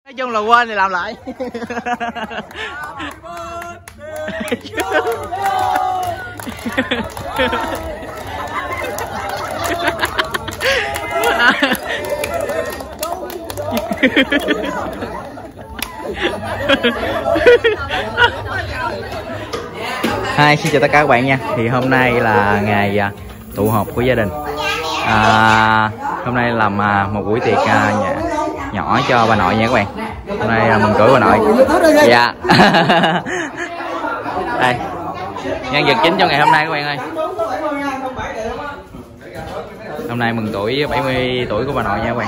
Nói chung là quên thì làm lại. Hi, xin chào tất cả các bạn nha. Thì hôm nay là ngày tụ họp của gia đình. Hôm nay làm một buổi tiệc nhỏ cho bà nội nha các bạn. Hôm nay là mừng tuổi bà nội. Dạ. Đây, nhân vật chính cho ngày hôm nay các bạn ơi. Hôm nay mừng tuổi 70 tuổi của bà nội nha các bạn.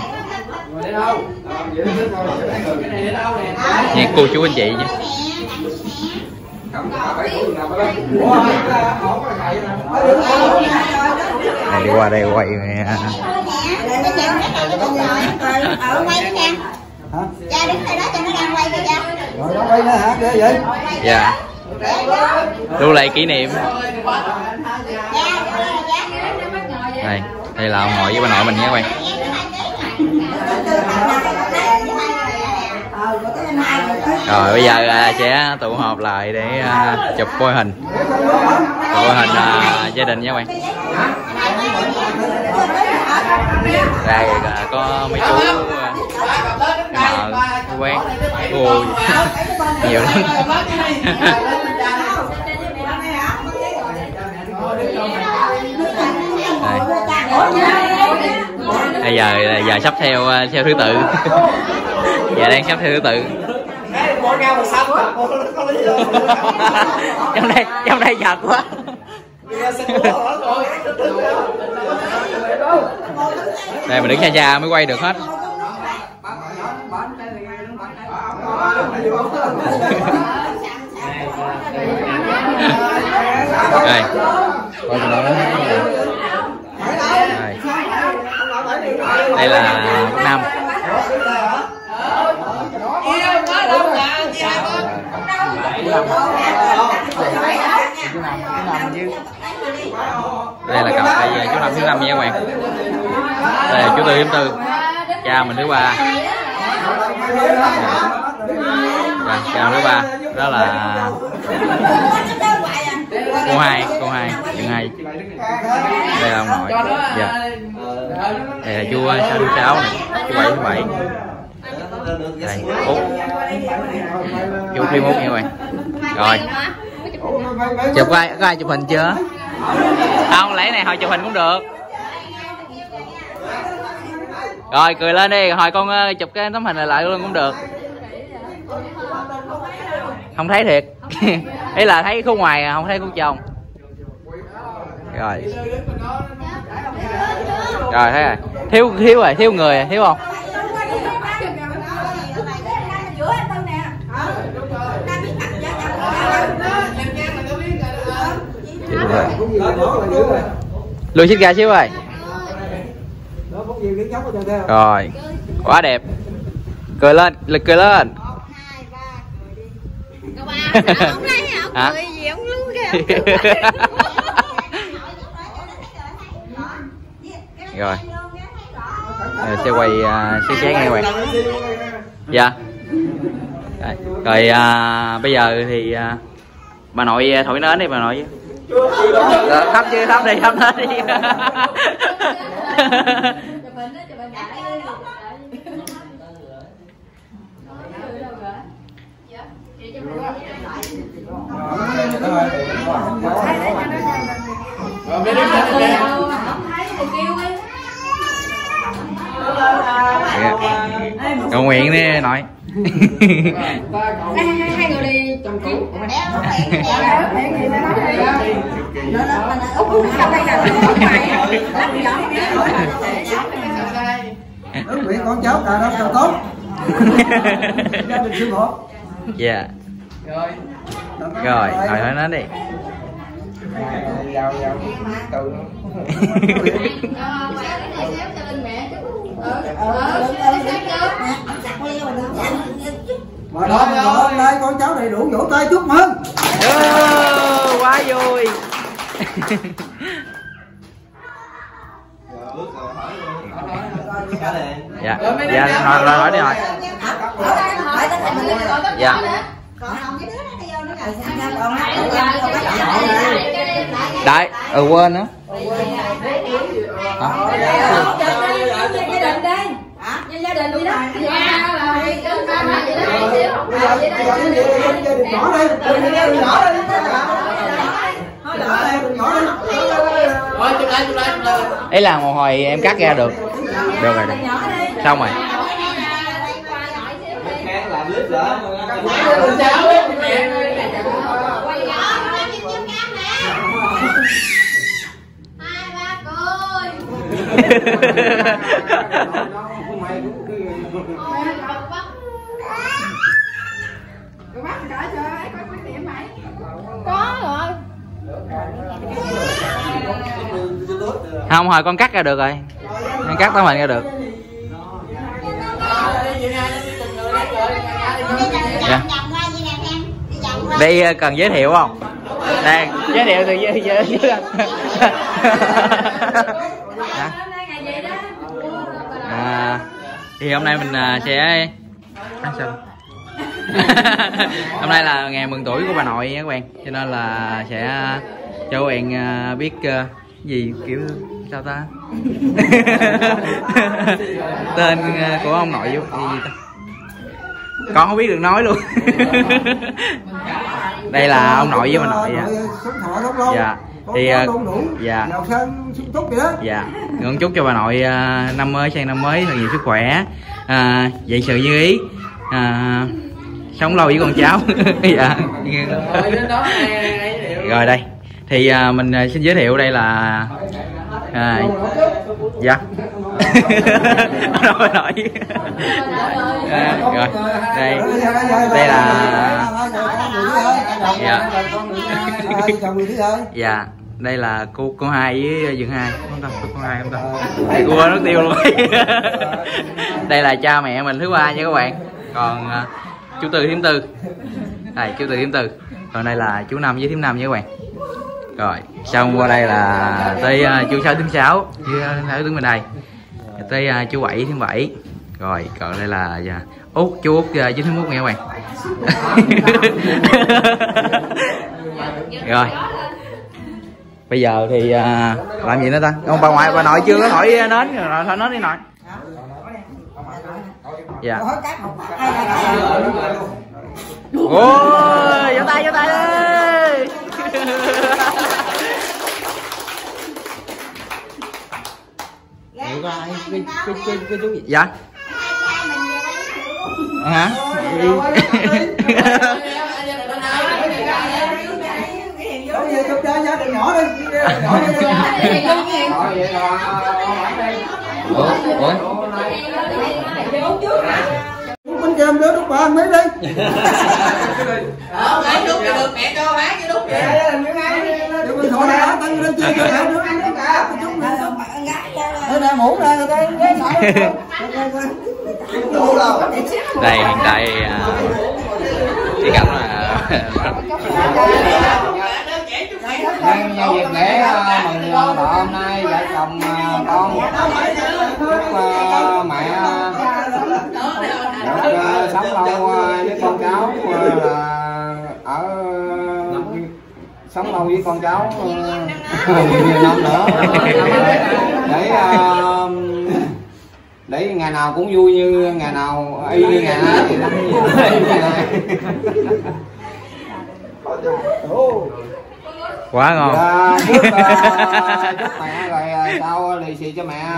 Nha cô chú anh chị chứ. Này, đi qua đây quay nè. Cha đứng đây đó cho nó đang quay kìa cha. Rồi nó quay nữa hả? Ghê vậy? Dạ. Lưu lại kỷ niệm. Đây là ông nội với bà nội mình nha các bạn. Rồi bây giờ sẽ tụ họp lại để chụp coi hình. Coi hình gia đình nha các bạn. Đây có mấy chú quen. Ôi, nhiều lắm. Bây giờ sắp theo thứ tự. Giờ đang sắp theo thứ tự. trong đây giật quá. Đây mình đứng xa xa mới quay được hết. Đây. Đây là Bắc Nam. Đây là cặp chú Năm thứ 5 nha các bạn. Đây là chú Tư thứ 4. Cha mình thứ 3. Cha thứ 3. Đó là cô hai chừng 2. Đây là ông nội. Dạ. Đây là chú 6 này, chú 7. Đây, Út. Chú Phi Út nha các bạn. Rồi. Chụp có ai chụp hình chưa? Không, lẽ này hồi chụp hình cũng được. Rồi cười lên đi, hồi con chụp cái tấm hình này lại luôn cũng được. Không thấy thiệt. Ý là thấy khúc ngoài không thấy khúc trong. Rồi. Rồi thấy rồi. Thiếu rồi, thiếu người rồi, thiếu không? Lùi xích ra xíu rồi. Rồi. Quá đẹp. Cười lên, lực cười lên. Hả? Rồi. Sẽ quay xíu chén nghe các bạn. Dạ. Rồi bây giờ thì bà nội thổi nến đi bà nội. Thắp chứ, thắp đi, thắp nến đi. Cầu nguyện đi nội. Hai người đi chồng cứu. Ứng nguyện con cháu cả đó cho tốt. Gia đình sum họp. Dạ. Rồi, hồi nói nó đi. Hôm nay con cháu đầy đủ vỗ tay chúc mừng. Quá vui. Dạ, dạ, hỏi đi hỏi. Dạ. Còn cái đứa nó đi vô nó Đấy, quên nữa. gia đình đi đó. Ấy là một hồi em cắt ra được. Được rồi. Xong rồi. Có rồi. Không, hồi con cắt ra được rồi. Em cắt tấm hình ra được. Dạ. Đây cần giới thiệu không? Đây, giới thiệu từ dưới. Thì hôm nay mình sẽ hôm nay là ngày mừng tuổi của bà nội nha các bạn, cho nên là sẽ cho các bạn biết gì kiểu sao ta tên của ông nội gì ta? Con không biết được nói luôn. Đây là ông nội với bà nội. Dạ. Thì dạ. Dạ. Con chúc cho bà nội năm mới sang năm mới thật nhiều sức khỏe, dậy sự như ý, sống lâu với con cháu. Dạ. Rồi đây thì mình xin giới thiệu đây là dạ. Rồi rồi. Rồi đây là dạ. Dạ đây là cô hai với Dượng Hai, không ta, cô hai không ta, cô nó tiêu luôn. Đây là cha mẹ mình thứ ba nha các bạn, còn chú Tư thím Tư, đây chú Tư thím Tư, còn đây là chú Năm với thím Năm nha các bạn. Rồi xong qua đây là tới chú Sáu thím Sáu với Sáu đứng bên đây, tới chú Bảy thím Bảy, rồi còn đây là Út, chú Út với thím Út nha các bạn. Rồi bây giờ thì làm gì nữa ta? Ông bà ngoại bà nội chưa có thổi nến rồi, thổi nến đi nội. Dạ. Ôi, vỗ tay ơi. Dạ. Hả? Về chụp cho nha, đừng nhỏ đi. Ủa? Bánh kem đứa đút ba mấy đi. Mẹ đút được, mẹ cho bán cái đút kìa. Đừng có thổi đã, tăng lên chơi cho đứa ăn đứa cả. Đây nè mũ nè, đây. Đây hiện tại chỉ cần là nhân dịp lễ mừng thọ hôm nay vợ chồng con chúc mẹ được sống lâu với con cháu, ở sống lâu với con cháu nhiều năm nữa, để ngày nào cũng vui như ngày nào, y như ngày nào. quá ngon. Chúc mẹ rồi sau lì xì cho mẹ.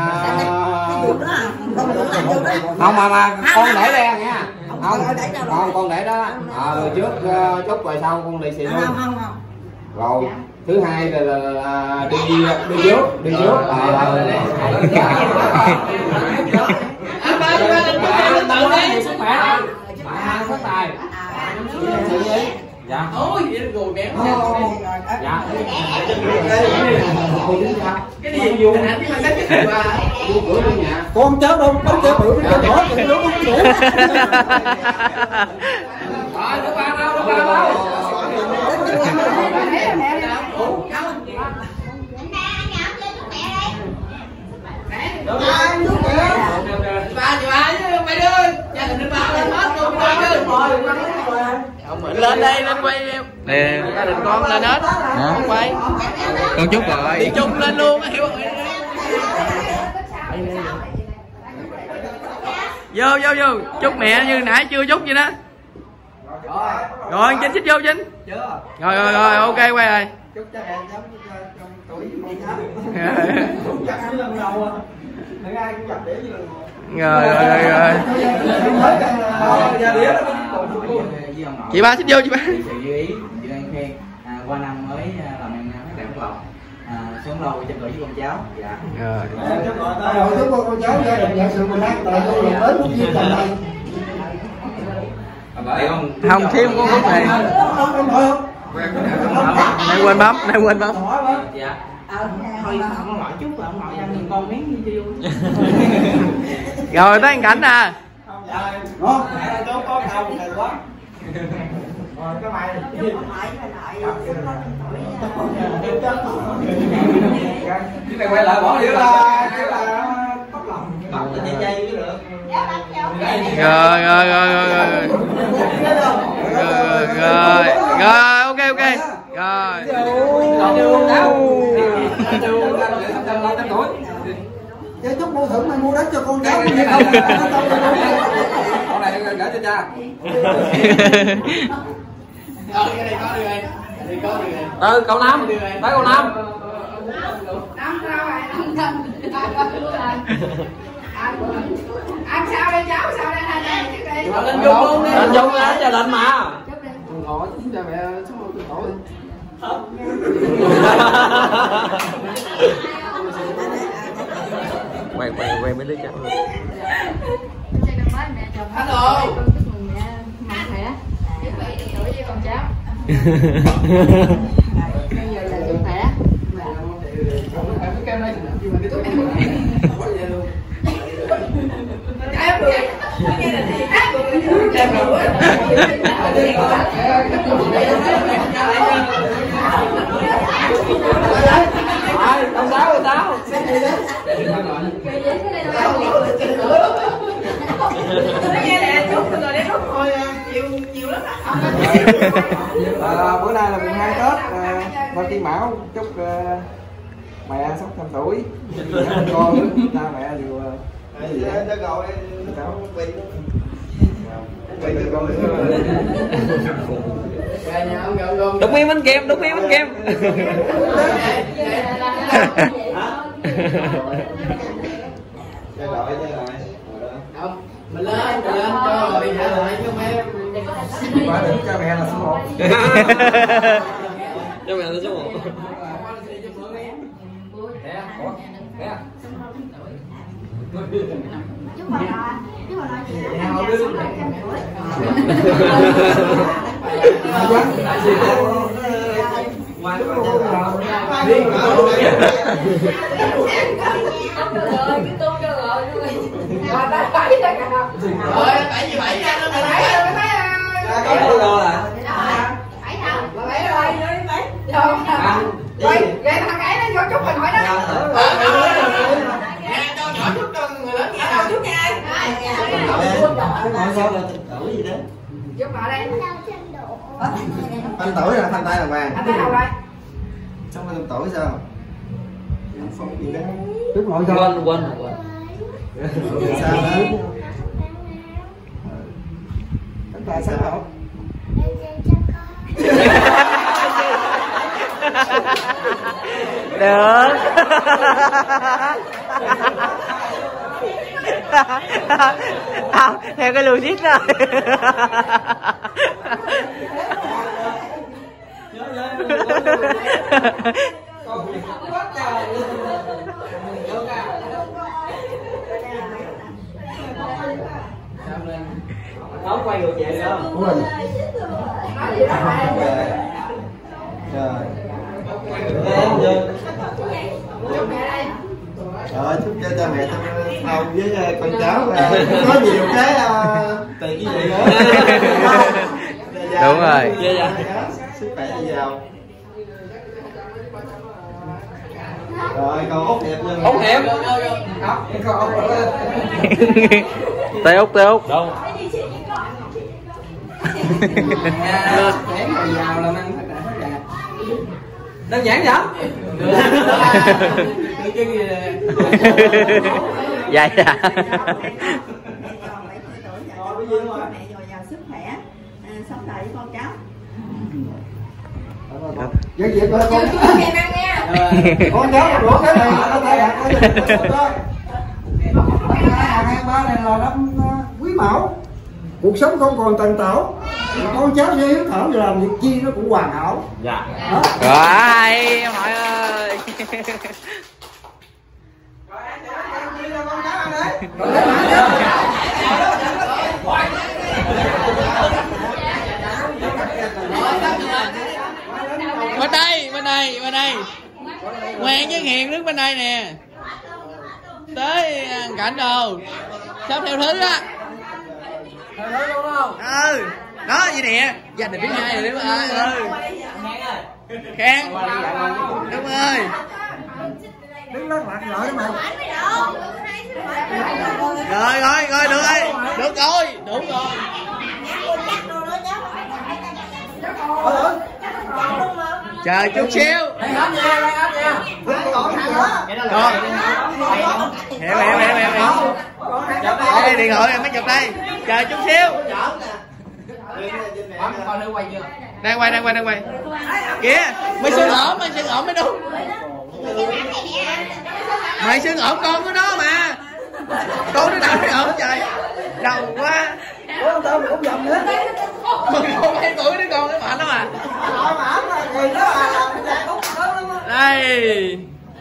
Không mà con để đây nha. Không con để đó. Trước chúc rồi sau con lì xì luôn. Rồi thứ hai là đi trước. Dạ. Ôi vậy rồi mẹ. Dạ. Cái gì vô anh chứ mà cái cửa trong nhà. Con cháu đâu, bánh kem bự cái nhỏ thì nó không đủ. Rồi, nó ba đâu. Ba chứ mày đưa, gia đình ba lên hết luôn. Lên đây lên quay em. Nè. Gia đình con lên hết. Hả? Quay. Con Trúc rồi. Đi chung lên luôn hiểu không? Vô vô vô, chúc mẹ như nãy chưa chúc vậy đó. Rồi anh Chính xích vô Chính. Rồi rồi rồi ok quay rồi. Chúc cho em giống tuổi con cháu. Chặt với lần đầu à. Người ai cũng chặt để với lần một. Rồi rồi rồi. Chị ba xích vô chị ba. Sự chú ý, chị đang khen qua năm mới làm em hát đại phúc lộc, sống lâu chăm lo với con cháu. Dạ. Rồi. Rồi chúc con cháu gia đình nhận sự bình an tại tôi là đến lúc như trần này. Không thêm con khúc này. Này quên bấm, này quên bấm. Dạ. Thôi ông ngoại chút là ông ngoại ăn giùm con miếng cho vui. Rồi tới anh Cảnh nè. Ngon. Cháu có không này quá. Rồi cái mày. Cái này quay lại bỏ đi là Bắt lên dây dây chứ được. Rồi rồi rồi rồi rồi. Rồi rồi ok ok. Rồi. Chứ chúc mua thử mày mua đất cho con cháu như không. Con này gửi cho cha. Cậu Năm, tới cậu Năm. Ăn sao đây cháu, sao đây này trước đây. Lên chung luôn đi. Lên chung á, gia đình mà. Ngồi với cha mẹ sống một tuổi. Quay mấy đứa cháu luôn. Hello. Mẹ khỏe. Chúc mẹ được tuổi với con cháu. Bây giờ là sức khỏe. Con sáu con sáu. Bữa nay là mùng 2 Tết, ba Kim Mão chúc mẹ sống trăm tuổi, con cha mẹ đều Đục miếng bánh kem, đục miếng bánh kem. mình lên cho rồi trả lại cho mẹ. Ba đừng cha mẹ là số 1. Cho mẹ là số 1. Chúc mừng chị sống 5 tuổi là thanh tay là vàng. Anh tay nào đây? Xong 5 tuổi sao? Không gì đó. Trước nội sao? Quên. Sao đó? Chúng ta sao hả? Được. Theo cái logic rồi. Nó quay ngược về đó. Rồi chúc cho cha mẹ sau với con cháu có nhiều cái tiền cái gì nữa. Đúng rồi. Sức khỏe giàu. Rồi con Út Hiệp luôn. Út Hiệp. Tê Út. Đâu? chén rồi vào làm ăn hết trà. Đơn giản vậy? Dạ dạ. Mẹ dồi dào sức khỏe, sống đời với con cháu. Việc việc là con cháu đổ cái này có thể là hai ba này là năm quý mão, cuộc sống không còn tàn tảo, con cháu sẽ hiếu thảo làm việc chi nó cũng hoàn hảo. Dạ. Rồi ông nội ơi. Bên đây, bên đây, bên đây. Ngoan với Hiền đứng bên đây nè. Tới cảnh đồ. Sắp theo thứ á. Theo thứ đúng không? Ừ. Đó vậy nè. Giành được thứ hai rồi đúng không? Ừ. Khen. Đúng rồi. Đứng đó mặt rồi mà. Rồi rồi rồi được rồi. Được rồi, đúng rồi. Chờ chút xíu. Con. Hiểu hiểu hiểu hiểu. Đây điện thoại em mới chụp đây. Chờ chút xíu. Đang quay đang quay đang quay. Kìa, mày xương ổn mới đúng. Mày xương ổn con của nó mà. Con nó đâu mới ổn trời. Đầu quá. Ủa tao cũng dầm nữa. Con 2 tuổi đứa con nó mạnh lắm à. Đây.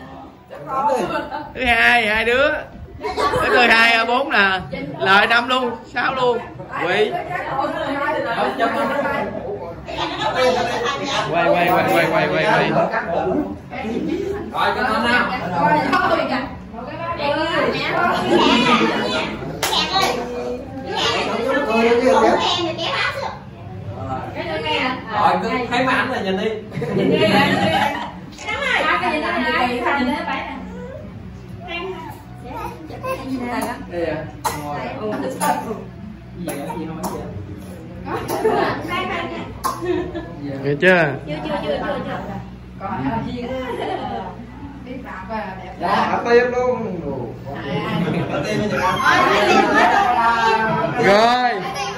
Thứ hai đứa. Cái người 2 4 nè. Lời 5 luôn, 6 luôn. Quỷ. Quay. Rồi cho nó nào. Rồi cứ thấy máy ảnh là nhìn đi. Được chưa? Dạ, tim luôn. Rồi.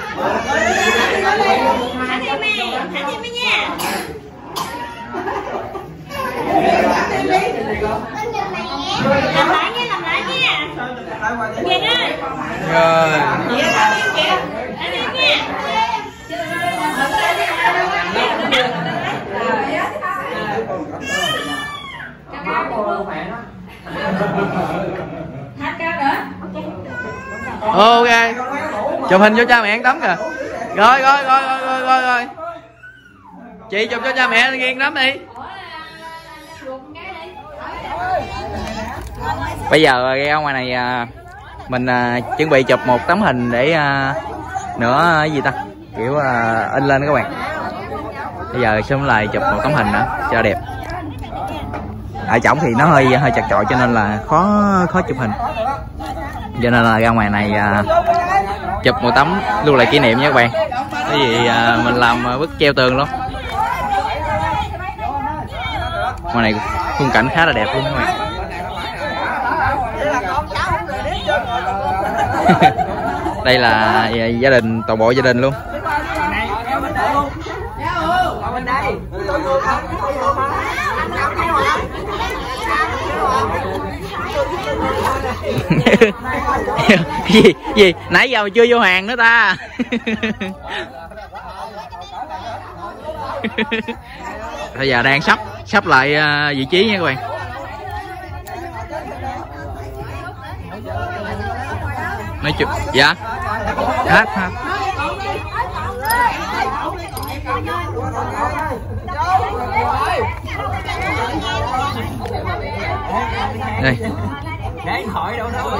Làm lại nha. Việt ơi. Rồi. Ok. Chụp hình cho cha mẹ ăn tắm kìa. Rồi. Chị chụp cho cha mẹ riêng tắm đi. Bây giờ ra ngoài này mình chuẩn bị chụp một tấm hình để nữa cái gì ta, kiểu in lên các bạn. Bây giờ xong lại chụp một tấm hình nữa cho đẹp. Ở trỏng thì nó hơi chật chội cho nên là khó chụp hình, cho nên là ra ngoài này chụp một tấm lưu lại kỷ niệm nha các bạn. Cái gì mình làm bức treo tường luôn. Ngoài này khung cảnh khá là đẹp luôn các bạn. Đây là gia đình, toàn bộ gia đình luôn. gì nãy giờ mà chưa vô hàng nữa ta. Bây giờ đang sắp lại vị trí nha các bạn. Nói chuyện dạ hát đây. Điện thoại đâu đâu.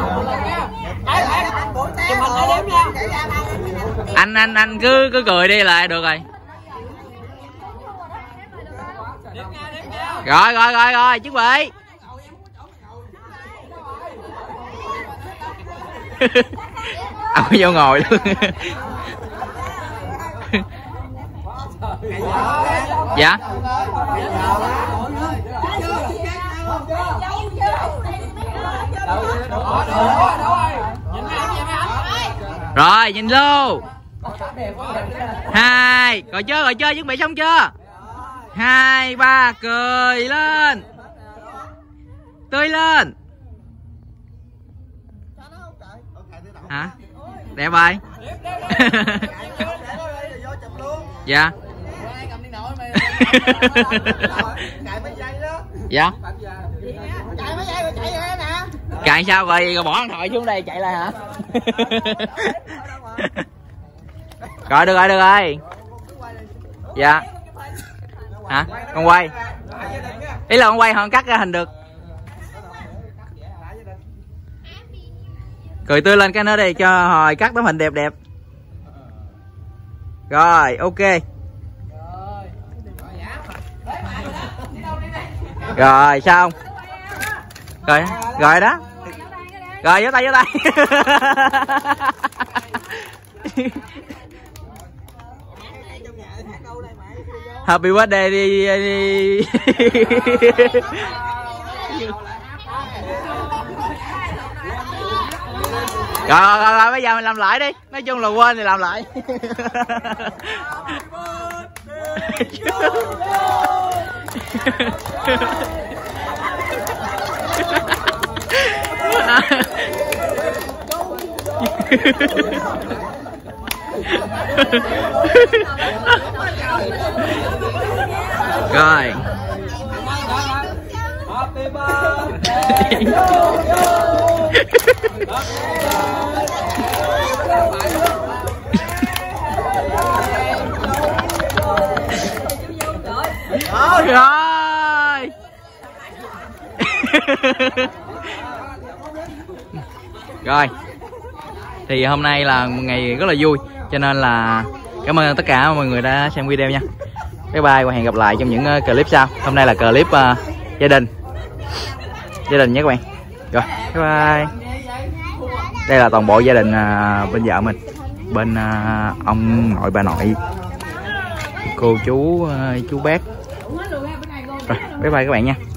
Anh cứ cười đi là được rồi. Rồi chuẩn bị. Ông vô ngồi luôn. Dạ. Rồi nhìn luôn. 2 rồi chưa chuẩn bị xong chưa? 2 3 cười lên, tươi lên. Hả? Đẹp rồi. Dạ. Dạ. Cài sao rồi bỏ điện thoại xuống đây chạy lại hả? Rồi được rồi. Dạ. Hả? Con quay. Ý là con quay không cắt ra hình được. Cười tươi lên cái nữa đi cho hồi cắt tấm hình đẹp đẹp. Rồi ok. Rồi xong. Rồi đó. Rồi vỗ tay. Happy birthday đi. Rồi bây giờ mình làm lại đi. Nói chung là quên thì làm lại. Rồi. Rồi. Rồi. Thì hôm nay là một ngày rất là vui, cho nên là cảm ơn tất cả mọi người đã xem video nha. Bye bye và hẹn gặp lại trong những clip sau. Hôm nay là clip gia đình nhé các bạn. Rồi bye bye. Đây là toàn bộ gia đình bên vợ mình, bên ông nội bà nội, cô chú chú bác. Rồi bye bye các bạn nha.